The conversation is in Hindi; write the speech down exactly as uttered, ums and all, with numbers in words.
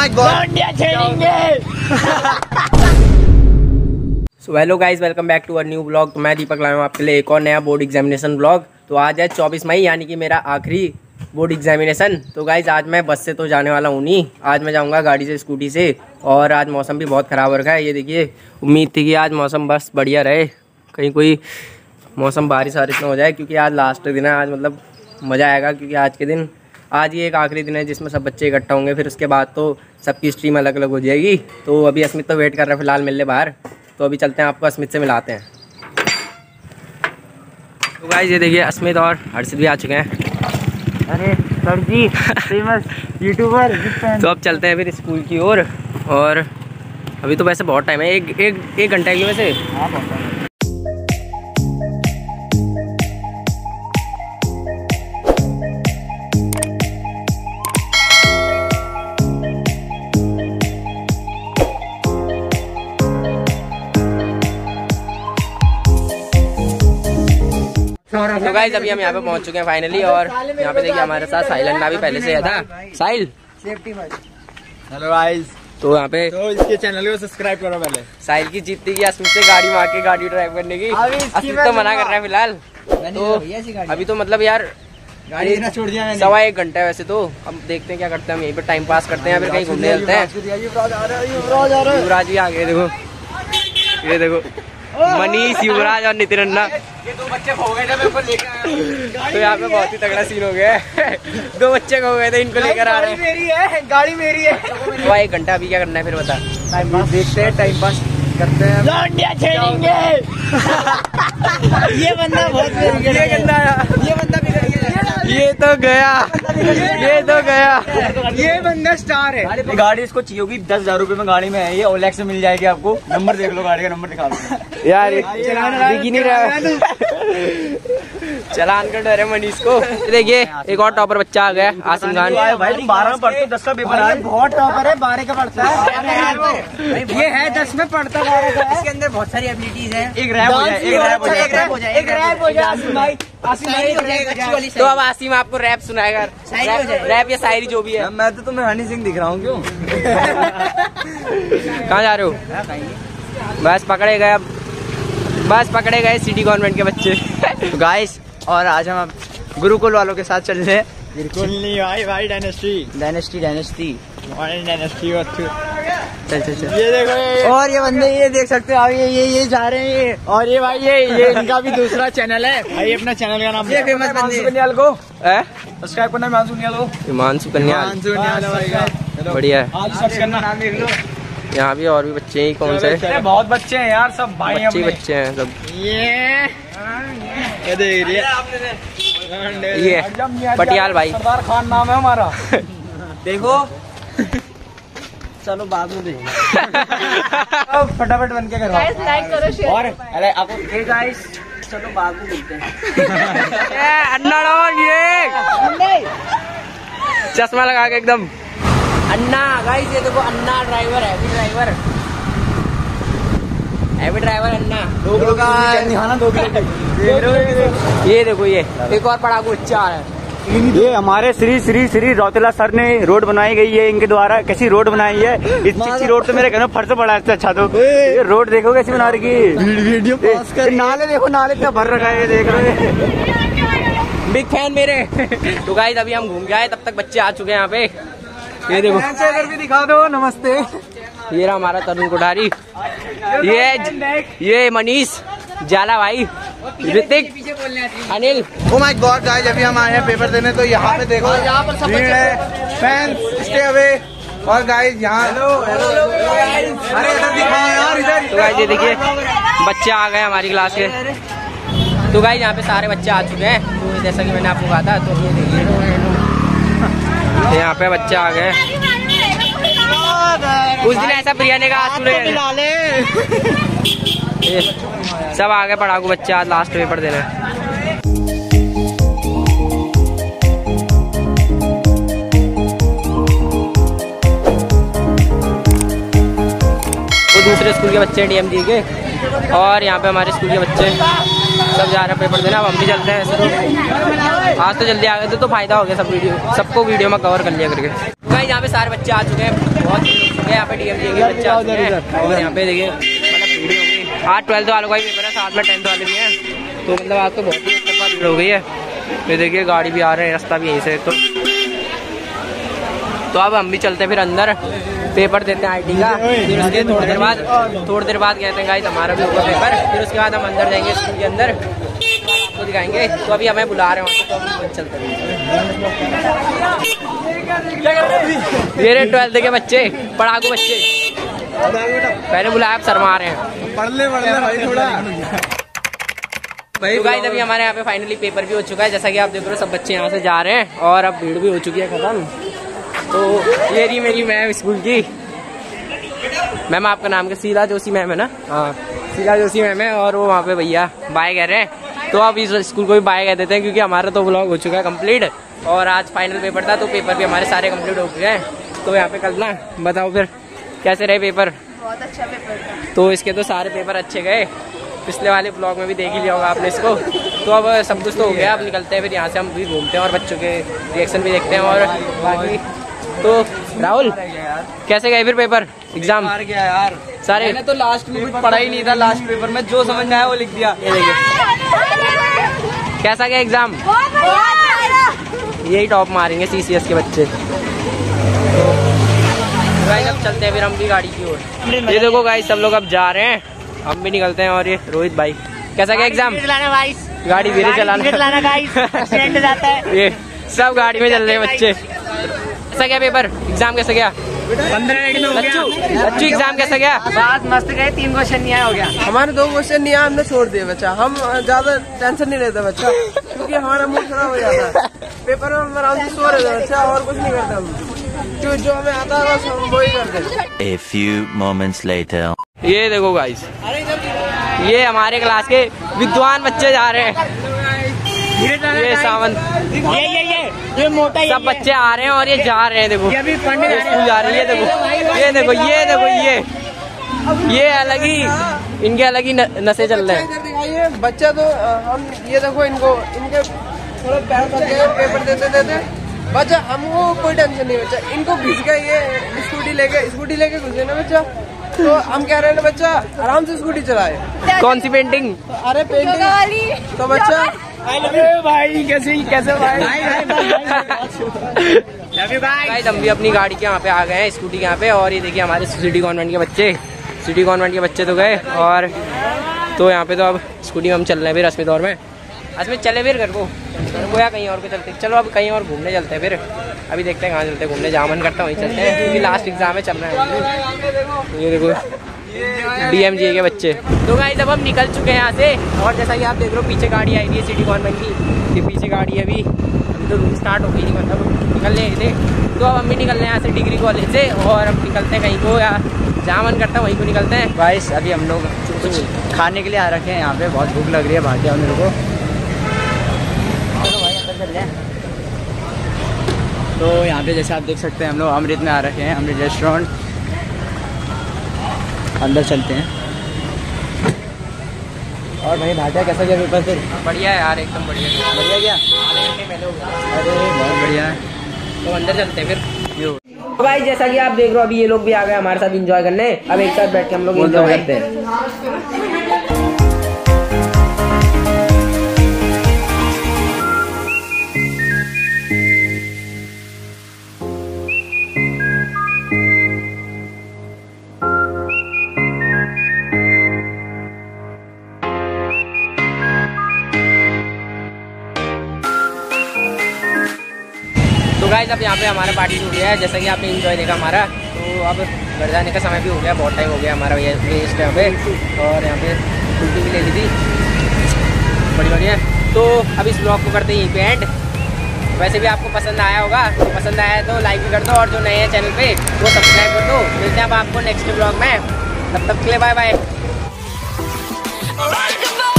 My god. So hello guys, welcome back to a new blog. तो मैं दीपक लाया हूँ आपके लिए एक और नया बोर्ड एग्जामिनेशन ब्लॉग। तो आज है चौबीस मई, यानी कि मेरा आखिरी बोर्ड एग्जामिनेशन। तो गाइस आज मैं बस से तो जाने वाला हूँ नहीं, आज मैं जाऊँगा गाड़ी से, स्कूटी से। और आज मौसम भी बहुत ख़राब हो रखा है, ये देखिए। उम्मीद थी कि आज मौसम बस बढ़िया रहे, कहीं कोई मौसम बारिश वारिश ना हो जाए, क्योंकि आज लास्ट दिन है। आज मतलब मज़ा आएगा, क्योंकि आज के दिन आज ये एक आखिरी दिन है जिसमें सब बच्चे इकट्ठा होंगे। फिर उसके बाद तो सबकी स्ट्रीम अलग अलग हो जाएगी। तो अभी अस्मित तो वेट कर रहे हैं फिलहाल मिलने बाहर, तो अभी चलते हैं, आपको अस्मित से मिलाते हैं। तो गाइस ये देखिए, अस्मित और हर्षित भी आ चुके हैं। अरे सर जी, फेमस यूट्यूबर। तो अब चलते हैं फिर स्कूल की ओर। और, और अभी तो वैसे बहुत टाइम है, एक एक एक घंटे की वैसे। हाँ बहुत टाइम है। तो गाइस अभी हम यहाँ पे पहुँच चुके हैं फाइनली। और यहाँ पे देखिए हमारे साथ साहिल अन्ना भी पहले से था। Sahil hello guys. तो यहाँ पे तो इसके चैनल को सब्सक्राइब करो पहले। साहिल की जीत थी कि अस्मित से गाड़ी मार के गाड़ी ड्राइव करने की। अस्मित तो मना कर रहा है फिलहाल। तो अभी तो मतलब यार गाड़ी ना छोड़ दिया, सवा एक घंटा है वैसे। तो अब देखते हैं क्या करते हैं, हम यहीं पे टाइम पास करते हैं या फिर कहीं घूमने चलते हैं। युवराज भी आ गए, देखो ये देखो, मनीष, युवराज और नितिन अन्ना। ये दो बच्चे खो गए थे, मैं उनको लेकर आया। तो यहाँ पे बहुत ही तगड़ा सीन हो गया है। दो बच्चे खो गए थे, इनको लेकर आ रहे हैं। मेरी है गाड़ी, मेरी है। तो एक घंटा अभी क्या करना है फिर बता। टाइम पास देखते हैं, टाइम पास करते हैं। लौंडिया छेड़ेंगे। ये बंदा बहुत ये गंदा है, ये बंदा बिगड़ गया। ये तो गया, ये तो गया। ये बंदा स्टार है। गाड़ी इसको चाहिए होगी दस हजार रूपए में, गाड़ी में है ये, ओलेक्स में मिल जाएगी आपको। नंबर देख लो, गाड़ी का नंबर दिखा दो यार, दिख ही नहीं रहा। चलान कर डरे मनीष को। देखिए एक और टॉपर बच्चा आ गया, आसिम खान। भाई तुम बारह में पढ़ते हो, दस का पेपर है। बहुत टॉपर है, बारह का पढ़ता है। ये है दस में पढ़ता, बारह का। इसके अंदर बहुत सारी एबिलिटीज है। एक रैप हो जाए, एक रैप हो जाए, एक रैप हो जाए, एक रैप हो जाए। आसिम भाई, आसिम भाई। तो अब आसिम आपको रैप सुनाएगा, रैप या शायरी जो भी है। मैं तो तुम्हें हनी सिंह दिख रहा हूँ, क्यों? कहाँ जा रहे हो? बस पकड़े गए, अब बस पकड़े गए सिटी कॉन्वेंट के बच्चे। तो गाइस, और आज हम गुरुकुल वालों के साथ चल रहे हैं। गुरुकुल नहीं भाई, भाई डायनेस्टी डायनेस्टी डायनेस्टी डायनेस्टी। चल चल चल, ये देखो ये। और ये बंदे ये देख सकते हो, ये ये ये जा रहे हैं ये। और ये भाई ये ये इनका भी दूसरा चैनल है भाई, अपना चैनल का नाम ये फेमस बंदे कन्याल को सब्सक्राइब करना। हिमांशु कन्याल को, हिमांशु कन्याल, बढ़िया है। आज सर्च करना, नाम देख लो। यहाँ भी और भी बच्चे हैं, कौन से? बहुत बच्चे हैं यार, सब भाई बच्चे बच्चे हैं सब। ये देख रही है, ये पटियाल भाई, सरदार खान नाम है हमारा। देखो चलो बाद में देखेंगे। फटाफट बन के करो, लाइक करो, शेयर। और अरे आपको हे गाइस, चलो बाद में मिलते हैं। अन्ना ये चश्मा लगा के एकदम अन्ना। गाइस ये देखो, अन्ना ड्राइवर है, ड्राइवर हैवी ड्राइवर अन्ना। दो किलो का निहाना, दो किलो। ये देखो, ये एक और पड़ाकू बच्चा है। ये हमारे श्री श्री श्री रौतेला सर ने रोड बनाई गई है, इनके द्वारा कैसी रोड बनाई है। इस चिच्ची रोड तो मेरे घर में फर्श पड़ा है। अच्छा तो ये रोड देखो कैसी बना रखी है। वीडियो पास कर, नाले देखो, नाले क्या भर रखा है, देख रहे हैं। बिग फैन मेरे। तो गाइस अभी हम घूम के आए, तब तक बच्चे आ चुके हैं यहाँ पे। ये देखो, भी दिखा दो। नमस्ते, ये रहा हमारा तरुण कोठारी, ये ये मनीष, जाला भाई, Hrithik, Anil. Oh my god guys, अभी हम आए हैं पेपर देने। तो यहाँ पे देखो, यहाँ पर सब फैन स्टे अवे। और गाइस यहाँ अरे इधर दिखाओ यार, इधर। तो गाइस ये देखिए, बच्चे आ गए हमारी क्लास के। तो गाइस यहाँ पे सारे बच्चे आ चुके हैं। तो जैसा कि मैंने आपको कहा था, तो ये देखिए यहाँ पे बच्चे आ गए। उस दिन ऐसा बिरयानी का सब आ गए पढ़ाकू बच्चे आज लास्ट पेपर देने। वो दूसरे स्कूल के बच्चे डीएमडी के, और यहाँ पे हमारे स्कूल के बच्चे सब जा रहे हैं पेपर देना। अब हम भी चलते हैं। ऐसे तो आज तो जल्दी आ गए थे तो फायदा हो गया, सब वीडियो सबको वीडियो में कवर कर लिया करके। भाई यहाँ पे सारे बच्चे आ चुके हैं, बहुत भीड़ हो चुके हैं यहाँ पे, डीएमजी के बच्चे आ चुके हैं। और यहाँ पे देखिए मतलब भीड़ हो गई। आज ट्वेल्थ वालों का ही पेपर है, साथ में टेंथ वाले भी हैं, तो मतलब आज तो बहुत ही भीड़ हो गई है। ये देखिए गाड़ी भी आ रहे हैं, रास्ता भी यहीं से। तो तो अब हम भी चलते हैं फिर अंदर, पेपर देते हैं आईटी का। फिर उसके थोड़ी देर बाद थोड़ी देर बाद कहते हैं गाइस हमारा भी होगा पेपर। फिर उसके बाद हम अंदर जाएंगे स्कूल के अंदर, आपको दिखाएंगे। तो अभी हमें बुला रहे हैं, तो हम चलते हैं। ये रहे ट्वेल्थ के बच्चे, पढ़ाकू बच्चे, पहले बुलाया अब शर्मा रहे हैं। पढ़ ले पढ़ ले भाई थोड़ा। तो गाइस अभी हमारे यहाँ पे फाइनली पेपर भी हो चुका है, जैसा कि आप देख रहे हो। सब बच्चे यहाँ से जा रहे हैं और अब भीड़ भी हो चुकी है खत्म। तो ये रही मेरी मैम स्कूल की। मैम आपका नाम क्या? शीला जोशी मैम है ना? हाँ शीला जोशी मैम है। और वो वहाँ पे भैया बाय कह रहे हैं, तो अब इस स्कूल को भी बाय कह देते हैं, क्योंकि हमारा तो व्लॉग हो चुका है कंप्लीट। और आज फाइनल पेपर था, तो पेपर भी हमारे सारे कंप्लीट हो गए हैं। तो यहाँ पे कल ना बताओ फिर कैसे रहे पेपर? बहुत अच्छा पेपर था। तो इसके तो सारे पेपर अच्छे गए, पिछले वाले ब्लॉग में भी देख ही लिया होगा आपने इसको। तो अब सब कुछ तो हो गया, अब निकलते हैं फिर यहाँ से। हम भी घूमते हैं और बच्चों के रिएक्शन भी देखते हैं और बाकी। तो राहुल कैसे गए फिर पेपर एग्जाम? हार गया यार सारे। मैंने तो लास्ट में कुछ पढ़ा ही नहीं था, लास्ट पेपर में जो समझ में आया वो लिख दिया। ये देखिए कैसा गया एग्जाम? यही टॉप मारेंगे सीसीएस के बच्चे। गाइस अब चलते हैं फिर हम भी गाड़ी की ओर। ये देखो गाइस सब लोग अब जा रहे हैं, हम भी निकलते हैं। और ये रोहित भाई कैसा गया एग्जाम? गाड़ी धीरे चलाना। ये सब गाड़ी में चल रहे हैं बच्चे। कैसा गया पेपर एग्जाम? कैसा गया? बच्चू एग्जाम कैसा गया? बात मस्त गए, तीन क्वेश्चन नहीं आया हो गया। हमारे दो क्वेश्चन नहीं आया, हमने छोड़ दिए बच्चा। हम ज्यादा टेंशन नहीं लेते बच्चा, क्योंकि हमारा मूड खराब हो जाता है। पेपर में हम आराम से सो रहे थे बच्चा, और कुछ नहीं करते हम, जो जो हमें आता है बस हम वही करते। A few moments later. ये देखो गाइस, ये हमारे क्लास के विद्वान बच्चे जा रहे हैं। ये सावन, ये ये ये ये मोटा सब बच्चे आ रहे हैं और ये जा रहे हैं। देखो ये स्कूल जा रही है। देखो ये देखो ये देखो ये ये अलग ही, इनके अलग ही नशे चल रहे हैं। बच्चा तो हम ये देखो इनको, इनके थोड़ा पैर फंस गए पेपर देते देते बच्चा। हमको कोई टेंशन नहीं बच्चा, इनको घुस गए ये स्कूटी लेके, स्कूटी लेके घुसे ना बच्चा। तो हम कह रहे हैं ना बच्चा आराम से स्कूटी चलाए। कौन सी पेंटिंग? अरे पेंटिंग तो बच्चा भाई कैसे कैसे भाई गाइस हम भी अपनी गाड़ी के यहाँ पे आ गए हैं, स्कूटी के यहाँ पे। और ये देखिए हमारे सिटी कॉन्वेंट के बच्चे, सिटी कॉन्वेंट के बच्चे तो गए। और तो यहाँ पे तो अब स्कूटी में हम चल रहे हैं फिर अस्मित दौर में। अस्मित चले फिर घर को घर को या कहीं और को चलते? चलो अब कहीं और घूमने चलते हैं फिर। अभी देखते हैं कहाँ चलते हैं घूमने, जहाँ मन करता है वहीं चलते हैं, क्योंकि लास्ट एग्जाम है, चल रहा है। ये देखो डीएमजी के बच्चे। तो गाइस अब हम निकल चुके हैं यहाँ से। और जैसा कि आप देख रहे हो पीछे गाड़ी आई है सिटी कॉन्वेंट की, ये पीछे गाड़ी है। अभी अभी तो रूट स्टार्ट हो गई नहीं, मतलब निकल रहे थे। तो अब हम भी निकल रहे हैं यहाँ से डिग्री कॉलेज से, और अब निकलते हैं कहीं को, या जहाँ मन करता है वहीं को निकलते हैं। गाइस अभी हम लोग कुछ खाने के लिए आ रखे हैं यहाँ पे, बहुत भूख लग रही है, बाहर जाओ मेरे को। चलो भाई अंदर चल जाए। तो यहाँ पे जैसे आप देख सकते हैं हम लोग अमृत में आ रखे हैं, अमृत रेस्टोरेंट। अंदर चलते हैं। और भाई भाटिया कैसा गया पेपर फिर? बढ़िया है यार, एकदम बढ़िया बढ़िया गया। आधे घंटे पहले हो गया। अरे बहुत बढ़िया है। तो अंदर चलते हैं फिर। तो भाई जैसा कि आप देख रहे हो अभी ये लोग भी आ गए हमारे साथ एंजॉय करने। अब एक साथ बैठ के हम लोग एंजॉय करते हैं। तो गाइस अब यहाँ पे हमारा पार्टी हो गया है, जैसा कि आपने एंजॉय देखा हमारा। तो अब घर जाने का समय भी हो गया, बहुत टाइम हो गया हमारा वेस्ट यहाँ पे। और यहाँ पे कुल्फी भी ले ली थी, बड़ी बढ़िया। तो अब इस ब्लॉग को करते हैं यहीं पे एंड। वैसे भी आपको पसंद आया होगा, तो पसंद आया तो लाइक भी कर दो, और जो नए हैं चैनल पे वो सब्सक्राइब कर दो। मिलते हैं अब आपको नेक्स्ट ब्लॉग में, तब तक के लिए बाय बाय।